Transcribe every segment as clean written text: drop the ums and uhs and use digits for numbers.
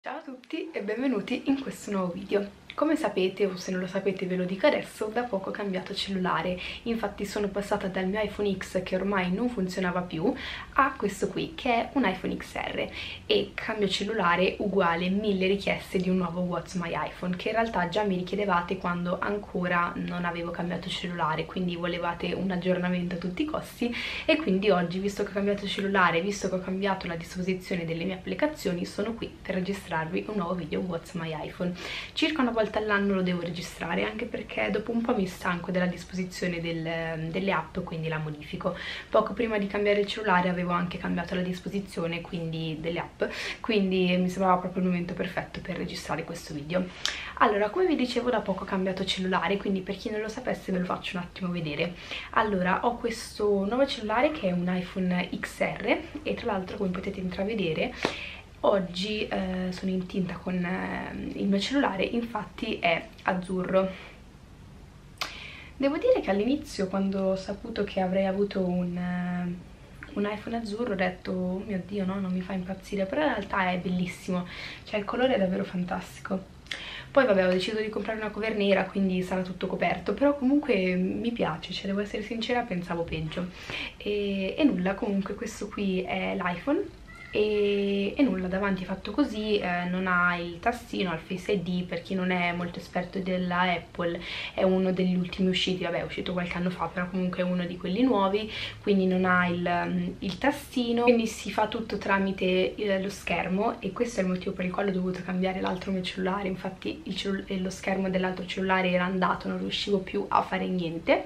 Ciao a tutti e benvenuti in questo nuovo video. Come sapete, o se non lo sapete ve lo dico adesso, da poco ho cambiato cellulare. Infatti sono passata dal mio iPhone X, che ormai non funzionava più, a questo qui, che è un iPhone XR. E cambio cellulare uguale 1000 richieste di un nuovo What's My iPhone, che in realtà già mi richiedevate quando ancora non avevo cambiato cellulare, quindi volevate un aggiornamento a tutti i costi. E quindi oggi, visto che ho cambiato cellulare, visto che ho cambiato la disposizione delle mie applicazioni, sono qui per registrarvi un nuovo video What's My iPhone. Circa una volta all'anno lo devo registrare, anche perché dopo un po' mi stanco della disposizione delle app, quindi la modifico. Poco prima di cambiare il cellulare avevo anche cambiato la disposizione delle app, quindi mi sembrava proprio il momento perfetto per registrare questo video. Allora, come vi dicevo, da poco ho cambiato cellulare, quindi per chi non lo sapesse ve lo faccio un attimo vedere. Allora, ho questo nuovo cellulare che è un iPhone XR e tra l'altro, come potete intravedere, oggi sono in tinta con il mio cellulare, infatti è azzurro. Devo dire che all'inizio, quando ho saputo che avrei avuto un iPhone azzurro, ho detto oh mio Dio, no, non mi fa impazzire, però in realtà è bellissimo, cioè il colore è davvero fantastico. Poi vabbè, ho deciso di comprare una cover nera, quindi sarà tutto coperto, però comunque mi piace, cioè devo essere sincera, pensavo peggio. E nulla, comunque questo qui è l'iPhone. E nulla, davanti è fatto così, non ha il tastino al Face ID. Per chi non è molto esperto della Apple, è uno degli ultimi usciti, vabbè è uscito qualche anno fa, però comunque è uno di quelli nuovi, quindi non ha il tastino, quindi si fa tutto tramite lo schermo, e questo è il motivo per il quale ho dovuto cambiare l'altro mio cellulare. Infatti lo schermo dell'altro cellulare era andato, non riuscivo più a fare niente.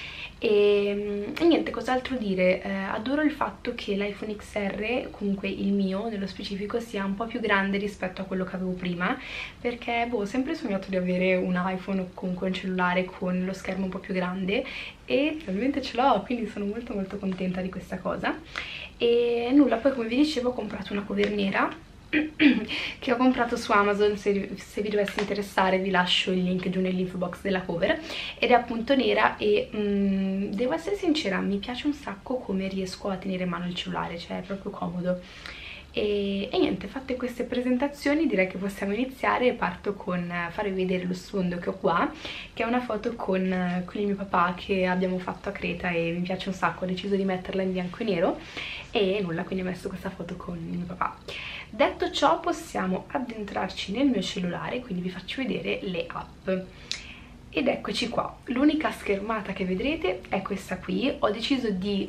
E niente, cos'altro dire, adoro il fatto che l'iPhone XR, comunque il mio nello specifico, sia un po' più grande rispetto a quello che avevo prima, perché boh, ho sempre sognato di avere un iPhone o comunque un cellulare con lo schermo un po' più grande, e finalmente ce l'ho, quindi sono molto molto contenta di questa cosa. E nulla, poi come vi dicevo ho comprato una cover nera che ho comprato su Amazon. Se vi dovesse interessare vi lascio il link giù nell'info box della cover, ed è appunto nera e devo essere sincera, mi piace un sacco come riesco a tenere in mano il cellulare, cioè è proprio comodo. E niente, fatte queste presentazioni direi che possiamo iniziare. Parto con farvi vedere lo sfondo che ho qua, che è una foto con il mio papà che abbiamo fatto a Creta e mi piace un sacco, ho deciso di metterla in bianco e nero e nulla, quindi ho messo questa foto con il mio papà. Detto ciò, possiamo addentrarci nel mio cellulare, quindi vi faccio vedere le app. Ed eccoci qua, l'unica schermata che vedrete è questa qui. Ho deciso di,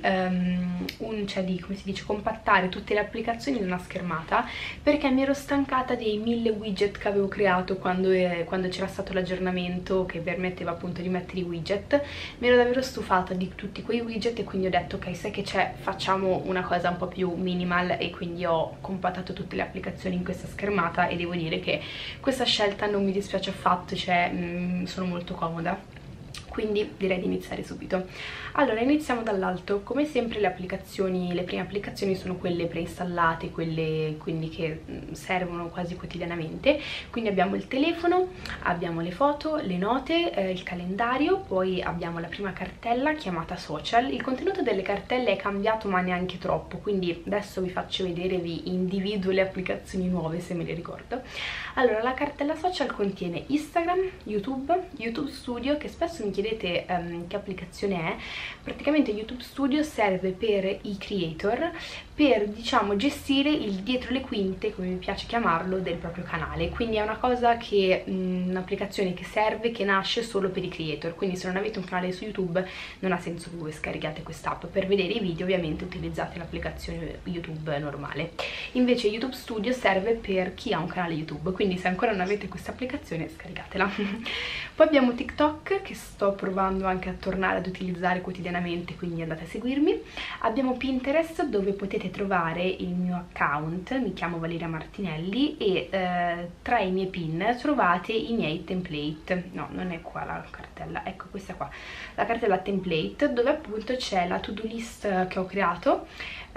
come si dice, compattare tutte le applicazioni in una schermata, perché mi ero stancata dei 1000 widget che avevo creato quando c'era stato l'aggiornamento che permetteva appunto di mettere i widget. Mi ero davvero stufata di tutti quei widget e quindi ho detto ok, sai che c'è, facciamo una cosa un po' più minimal, e quindi ho compattato tutte le applicazioni in questa schermata, e devo dire che questa scelta non mi dispiace affatto, cioè sono molto comoda, quindi direi di iniziare subito. Allora, iniziamo dall'alto. Come sempre le prime applicazioni sono quelle preinstallate, quelle quindi che servono quasi quotidianamente. Quindi abbiamo il telefono, abbiamo le foto, le note, il calendario, poi abbiamo la prima cartella chiamata social. Il contenuto delle cartelle è cambiato ma neanche troppo, quindi adesso vi faccio vedere, vi individuo le applicazioni nuove se me le ricordo. Allora, la cartella social contiene Instagram, YouTube Studio, che spesso mi chiedete che applicazione è. Praticamente YouTube Studio serve per i creator, per diciamo gestire il dietro le quinte, come mi piace chiamarlo, del proprio canale. Quindi è una cosa che un'applicazione che serve, che nasce solo per i creator, quindi se non avete un canale su YouTube non ha senso che voi scarichiate quest'app. Per vedere i video ovviamente utilizzate l'applicazione YouTube normale. Invece YouTube Studio serve per chi ha un canale YouTube, quindi se ancora non avete questa applicazione scaricatela. Poi abbiamo TikTok, che sto provando anche a tornare ad utilizzare quotidianamente, quindi andate a seguirmi. Abbiamo Pinterest, dove potete trovare il mio account, mi chiamo Valeria Martinelli, e tra i miei pin trovate i miei template. No, non è qua la cartella, ecco questa qua, la cartella template, dove appunto c'è la to-do list che ho creato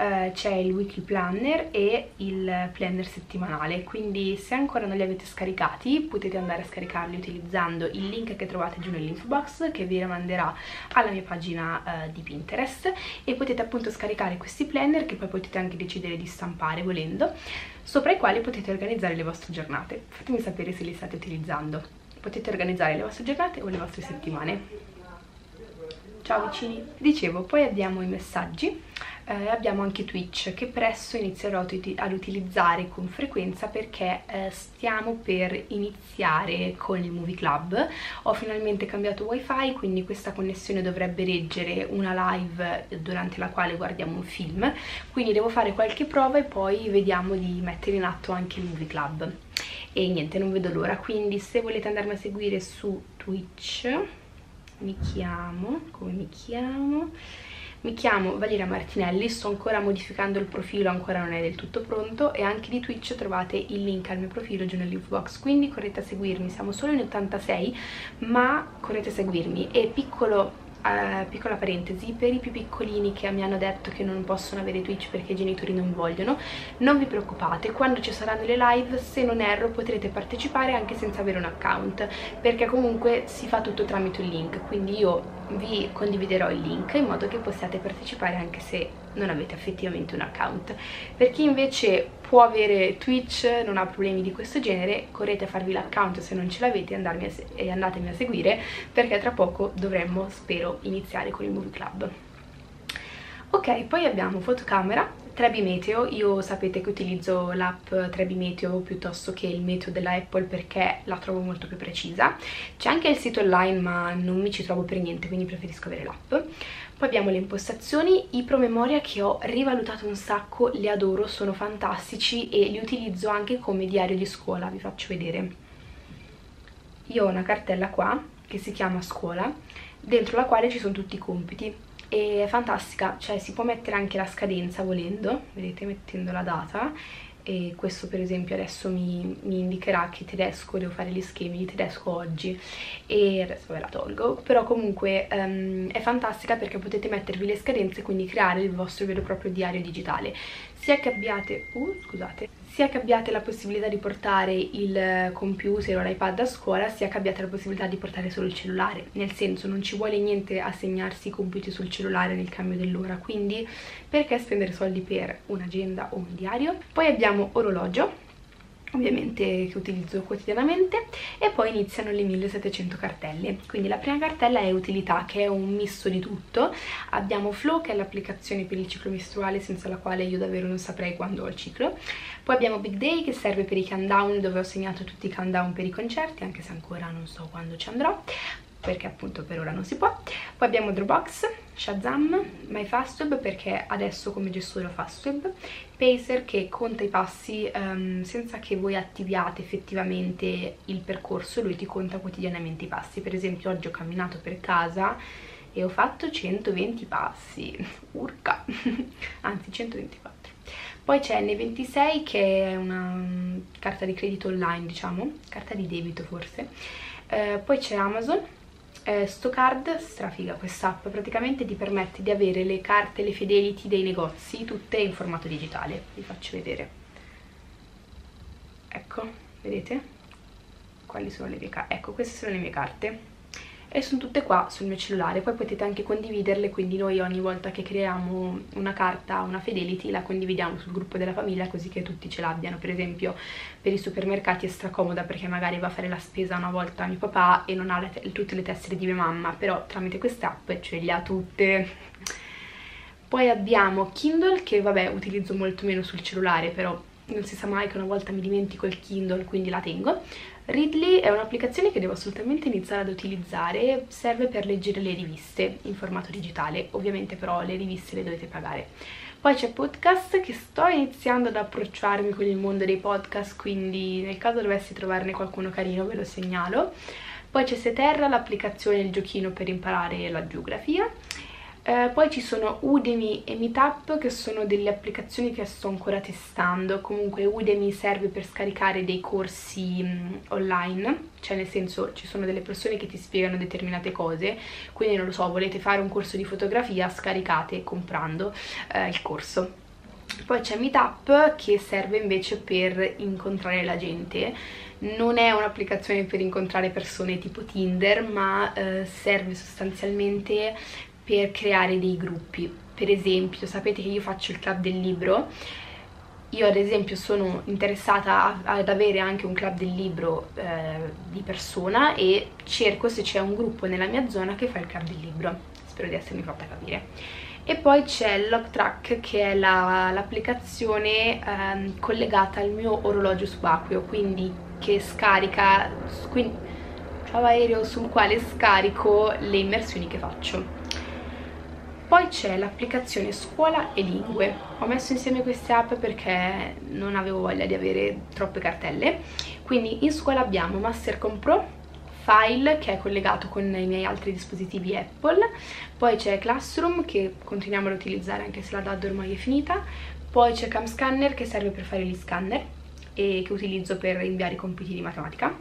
c'è il weekly planner e il planner settimanale, quindi se ancora non li avete scaricati potete andare a scaricarli utilizzando il link che trovate giù nell'info box, che vi rimanderà alla mia pagina di Pinterest, e potete appunto scaricare questi planner che poi potete anche decidere di stampare volendo, sopra i quali potete organizzare le vostre giornate. Fatemi sapere se li state utilizzando. Potete organizzare le vostre giornate o le vostre settimane. Ciao vicini! Dicevo, poi abbiamo i messaggi, abbiamo anche Twitch, che presto inizierò ad utilizzare con frequenza perché stiamo per iniziare con il Movie Club. Ho finalmente cambiato wifi, quindi questa connessione dovrebbe reggere una live durante la quale guardiamo un film, quindi devo fare qualche prova e poi vediamo di mettere in atto anche il Movie Club. E niente, non vedo l'ora, quindi se volete andarmi a seguire su Twitch, come mi chiamo? Mi chiamo Valeria Martinelli, sto ancora modificando il profilo, ancora non è del tutto pronto, e anche di Twitch trovate il link al mio profilo giù nell'info box, quindi correte a seguirmi. Siamo solo in 86, ma correte a seguirmi. E piccola parentesi, per i più piccolini che mi hanno detto che non possono avere Twitch perché i genitori non vogliono, non vi preoccupate, quando ci saranno le live, se non erro, potrete partecipare anche senza avere un account, perché comunque si fa tutto tramite un link, quindi io vi condividerò il link in modo che possiate partecipare anche se non avete effettivamente un account. Per chi invece può avere Twitch, non ha problemi di questo genere, correte a farvi l'account se non ce l'avete e andatemi a seguire, perché tra poco dovremmo, spero, iniziare con il Movie Club. Ok, poi abbiamo fotocamera, Trebi Meteo. Io sapete che utilizzo l'app Trebi Meteo piuttosto che il meteo della Apple perché la trovo molto più precisa. C'è anche il sito online ma non mi ci trovo per niente, quindi preferisco avere l'app. Poi abbiamo le impostazioni, i promemoria che ho rivalutato un sacco, li adoro, sono fantastici e li utilizzo anche come diario di scuola. Vi faccio vedere. Io ho una cartella qua che si chiama scuola, dentro la quale ci sono tutti i compiti. E è fantastica, cioè si può mettere anche la scadenza volendo, vedete, mettendo la data, e questo per esempio adesso mi indicherà che tedesco, devo fare gli schemi di tedesco oggi, e adesso ve la tolgo, però comunque è fantastica perché potete mettervi le scadenze, quindi creare il vostro vero e proprio diario digitale, sia che abbiate la possibilità di portare il computer o l'iPad a scuola, sia che abbiate la possibilità di portare solo il cellulare, nel senso non ci vuole niente a segnarsi i compiti sul cellulare nel cambio dell'ora, quindi perché spendere soldi per un'agenda o un diario? Poi abbiamo orologio, ovviamente che utilizzo quotidianamente, e poi iniziano le 1700 cartelle. Quindi la prima cartella è utilità, che è un misto di tutto. Abbiamo Flow, che è l'applicazione per il ciclo mestruale senza la quale io davvero non saprei quando ho il ciclo. Poi abbiamo Big Day, che serve per i countdown, dove ho segnato tutti i countdown per i concerti, anche se ancora non so quando ci andrò, perché appunto per ora non si può. Poi abbiamo Dropbox, Shazam, MyFastweb, perché adesso come gestore ho Fastweb, Pacer, che conta i passi senza che voi attiviate effettivamente il percorso, lui ti conta quotidianamente i passi. Per esempio oggi ho camminato per casa e ho fatto 120 passi, urca, anzi 124. Poi c'è N26, che è una carta di credito online, diciamo, carta di debito forse. Poi c'è Amazon, Stocard, strafiga quest'app, praticamente ti permette di avere le carte, le Fidelity dei negozi, tutte in formato digitale. Vi faccio vedere. Ecco, vedete? Quali sono le mie carte? Ecco, queste sono le mie carte. E sono tutte qua sul mio cellulare, poi potete anche condividerle, quindi noi ogni volta che creiamo una carta, una Fidelity, la condividiamo sul gruppo della famiglia così che tutti ce l'abbiano. Per esempio per i supermercati è stracomoda perché magari va a fare la spesa una volta mio papà e non ha tutte le tessere di mia mamma, però tramite quest'app ce le ha tutte. Poi abbiamo Kindle, che vabbè utilizzo molto meno sul cellulare, però non si sa mai che una volta mi dimentico il Kindle, quindi la tengo. Readly è un'applicazione che devo assolutamente iniziare ad utilizzare, serve per leggere le riviste in formato digitale, ovviamente però le riviste le dovete pagare. Poi c'è Podcast, che sto iniziando ad approcciarmi con il mondo dei podcast, quindi nel caso dovessi trovarne qualcuno carino ve lo segnalo. Poi c'è Seterra, l'applicazione, il giochino per imparare la geografia. Poi ci sono Udemy e Meetup, che sono delle applicazioni che sto ancora testando. Comunque Udemy serve per scaricare dei corsi online, cioè nel senso ci sono delle persone che ti spiegano determinate cose, quindi non lo so, volete fare un corso di fotografia, scaricate comprando il corso. Poi c'è Meetup, che serve invece per incontrare la gente. Non è un'applicazione per incontrare persone tipo Tinder, ma serve sostanzialmente per creare dei gruppi. Per esempio, sapete che io faccio il club del libro. Io ad esempio sono interessata ad avere anche un club del libro di persona, e cerco se c'è un gruppo nella mia zona che fa il club del libro. Spero di essermi fatta capire. E poi c'è Logtrack, che è l'applicazione collegata al mio orologio subacqueo, quindi che scarica, ciao aereo, sul quale scarico le immersioni che faccio. Poi c'è l'applicazione Scuola e Lingue. Ho messo insieme queste app perché non avevo voglia di avere troppe cartelle. Quindi in scuola abbiamo Mastercom Pro, File, che è collegato con i miei altri dispositivi Apple. Poi c'è Classroom, che continuiamo ad utilizzare anche se la DAD ormai è finita. Poi c'è CamScanner, che serve per fare gli scanner e che utilizzo per inviare i compiti di matematica.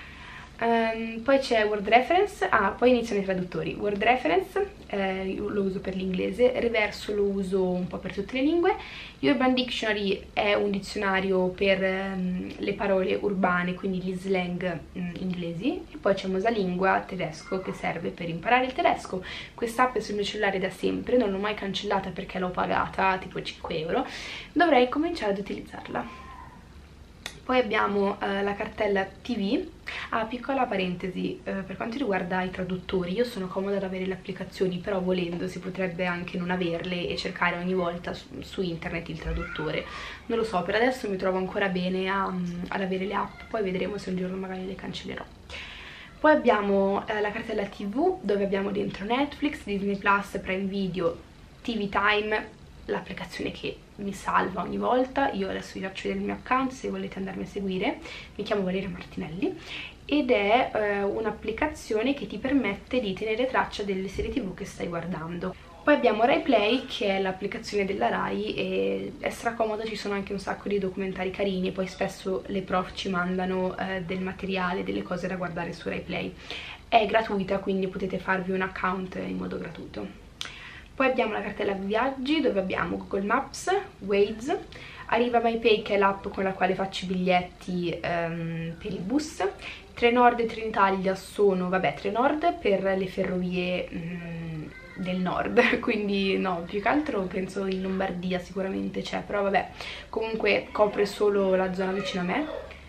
Poi c'è Word Reference, poi iniziano i traduttori. Word Reference lo uso per l'inglese, Reverso lo uso un po' per tutte le lingue. Urban Dictionary è un dizionario per le parole urbane, quindi gli slang inglesi. E poi c'è Mosalingua tedesco, che serve per imparare il tedesco. Quest'app è sul mio cellulare da sempre, non l'ho mai cancellata perché l'ho pagata tipo 5 euro. Dovrei cominciare ad utilizzarla. Poi abbiamo la cartella TV. Piccola parentesi, per quanto riguarda i traduttori, io sono comoda ad avere le applicazioni, però volendo si potrebbe anche non averle e cercare ogni volta su internet il traduttore. Non lo so, per adesso mi trovo ancora bene ad avere le app, poi vedremo se un giorno magari le cancellerò. Poi abbiamo la cartella TV, dove abbiamo dentro Netflix, Disney Plus, Prime Video, TV Time, l'applicazione che mi salva ogni volta. Io adesso vi faccio vedere il mio account se volete andarmi a seguire. Mi chiamo Valeria Martinelli ed è un'applicazione che ti permette di tenere traccia delle serie TV che stai guardando. Poi abbiamo Rai Play, che è l'applicazione della Rai, e è stracomoda, ci sono anche un sacco di documentari carini. Poi spesso le prof ci mandano del materiale, delle cose da guardare su Rai Play. È gratuita, quindi potete farvi un account in modo gratuito. Poi abbiamo la cartella viaggi, dove abbiamo Google Maps, Waze, Arriva MyPay, che è l'app con la quale faccio i biglietti per il bus. Trenord e Trenitalia sono, vabbè, Trenord per le ferrovie del nord, quindi no, più che altro penso in Lombardia sicuramente c'è, però vabbè, comunque copre solo la zona vicino a me.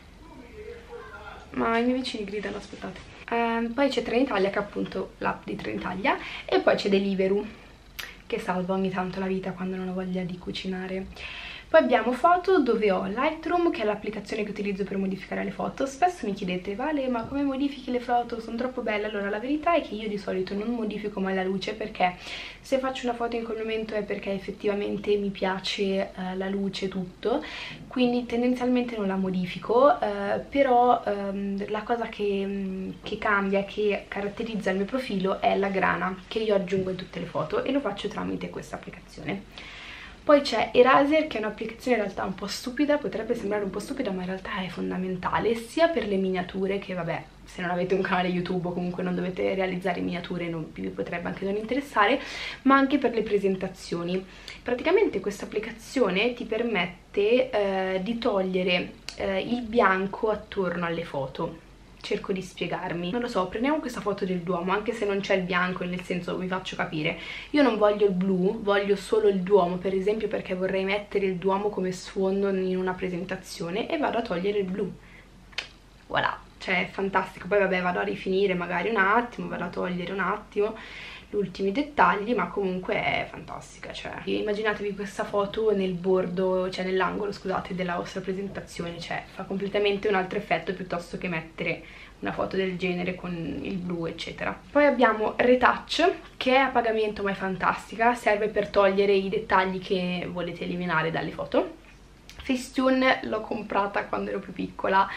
Ma i miei vicini gridano, aspettate. Poi c'è Trenitalia, che è appunto l'app di Trenitalia, e poi c'è Deliveroo, che salva ogni tanto la vita quando non ho voglia di cucinare. Poi abbiamo Foto, dove ho Lightroom, che è l'applicazione che utilizzo per modificare le foto. Spesso mi chiedete: Vale, ma come modifichi le foto? Sono troppo belle. Allora, la verità è che io di solito non modifico mai la luce, perché se faccio una foto in quel momento è perché effettivamente mi piace la luce, tutto, quindi tendenzialmente non la modifico, però la cosa che cambia, che caratterizza il mio profilo, è la grana che io aggiungo in tutte le foto, e lo faccio tramite questa applicazione. Poi c'è Eraser, che è un'applicazione in realtà un po' stupida, potrebbe sembrare un po' stupida, ma in realtà è fondamentale, sia per le miniature, che vabbè, se non avete un canale YouTube o comunque non dovete realizzare miniature, vi potrebbe anche non interessare, ma anche per le presentazioni. Praticamente questa applicazione ti permette di togliere il bianco attorno alle foto. Cerco di spiegarmi. Non lo so, prendiamo questa foto del Duomo, anche se non c'è il bianco, nel senso, vi faccio capire. Io non voglio il blu, voglio solo il Duomo, per esempio, perché vorrei mettere il Duomo come sfondo in una presentazione, e vado a togliere il blu. Voilà, cioè è fantastico. Poi vabbè, vado a rifinire magari un attimo, vado a togliere un attimo gli ultimi dettagli, ma comunque è fantastica. Cioè, immaginatevi questa foto nel bordo, cioè nell'angolo, scusate, della vostra presentazione, cioè fa completamente un altro effetto piuttosto che mettere una foto del genere con il blu, eccetera. Poi abbiamo Retouch, che è a pagamento ma è fantastica, serve per togliere i dettagli che volete eliminare dalle foto. Facetune l'ho comprata quando ero più piccola,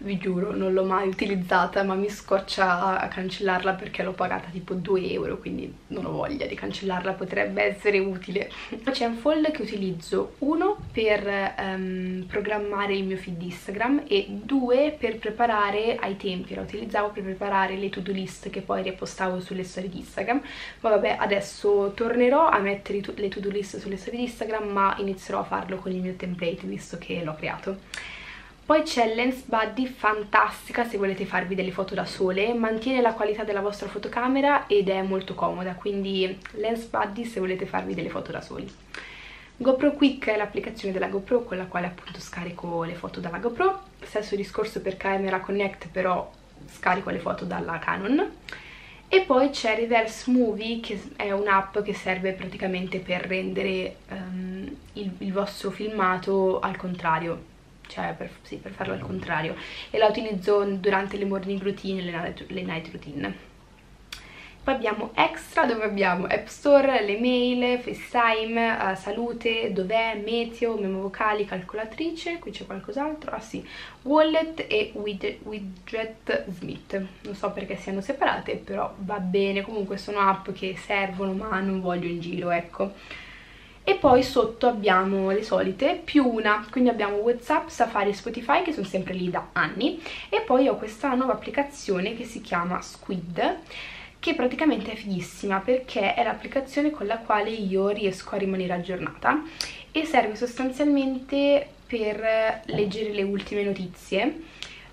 vi giuro non l'ho mai utilizzata, ma mi scoccia a cancellarla perché l'ho pagata tipo 2 euro, quindi non ho voglia di cancellarla, potrebbe essere utile. C'è un fold che utilizzo, uno per programmare il mio feed di Instagram e due per preparare, ai tempi la utilizzavo per preparare le to-do list che poi ripostavo sulle storie di Instagram, ma vabbè, adesso tornerò a mettere le to-do list sulle storie di Instagram, ma inizierò a farlo con il mio template visto che l'ho creato. Poi c'è Lens Buddy, fantastica se volete farvi delle foto da sole, mantiene la qualità della vostra fotocamera ed è molto comoda, quindi Lens Buddy se volete farvi delle foto da soli. GoPro Quick è l'applicazione della GoPro con la quale appunto scarico le foto dalla GoPro, stesso discorso per Camera Connect, però scarico le foto dalla Canon. E poi c'è Reverse Movie, che è un'app che serve praticamente per rendere il vostro filmato al contrario, cioè per farlo al contrario, e la utilizzo durante le morning routine e le night routine. Poi abbiamo Extra, dove abbiamo App Store, le mail, FaceTime, salute, dov'è, meteo, memo vocali, calcolatrice, qui c'è qualcos'altro, ah sì, wallet e widget Smith. Non so perché siano separate, però va bene, comunque sono app che servono ma non voglio in giro, ecco. E poi sotto abbiamo le solite, più una, quindi abbiamo WhatsApp, Safari e Spotify che sono sempre lì da anni, e poi ho questa nuova applicazione che si chiama Squid, che praticamente è fighissima perché è l'applicazione con la quale io riesco a rimanere aggiornata e serve sostanzialmente per leggere le ultime notizie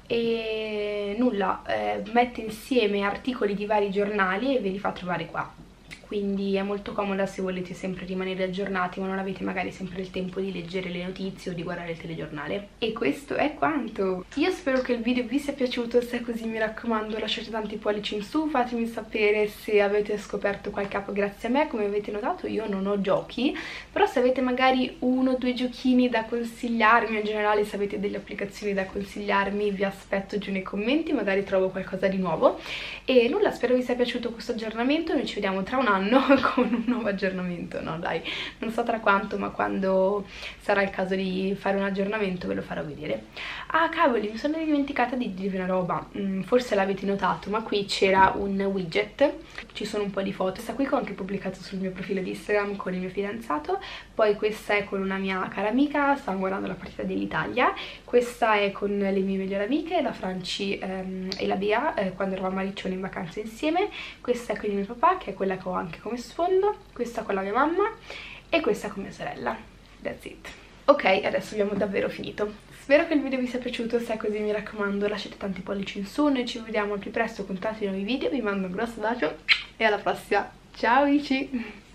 e nulla, mette insieme articoli di vari giornali e ve li fa trovare qua. Quindi è molto comoda se volete sempre rimanere aggiornati ma non avete magari sempre il tempo di leggere le notizie o di guardare il telegiornale. E questo è quanto. Io spero che il video vi sia piaciuto, se è così mi raccomando lasciate tanti pollici in su, fatemi sapere se avete scoperto qualche app grazie a me. Come avete notato io non ho giochi, però se avete magari uno o due giochini da consigliarmi, o in generale se avete delle applicazioni da consigliarmi, vi aspetto giù nei commenti, magari trovo qualcosa di nuovo. E nulla, spero vi sia piaciuto questo aggiornamento, noi ci vediamo tra un anno con un nuovo aggiornamento. No dai, non so tra quanto, ma quando sarà il caso di fare un aggiornamento ve lo farò vedere. Ah cavoli, mi sono dimenticata di dirvi una roba, forse l'avete notato, ma qui c'era un widget, ci sono un po' di foto, questa qui che ho anche pubblicato sul mio profilo di Instagram con il mio fidanzato, poi questa è con una mia cara amica, stavamo guardando la partita dell'Italia, questa è con le mie migliori amiche, la Franci e la Bea, quando eravamo a Riccione in vacanza insieme, questa è con il mio papà, che è quella che ho anche come sfondo, questa con la mia mamma e questa con mia sorella. That's it. Ok, adesso abbiamo davvero finito. Spero che il video vi sia piaciuto, se è così mi raccomando lasciate tanti pollici in su, noi ci vediamo al più presto con tanti nuovi video, vi mando un grosso bacio e alla prossima. Ciao amici!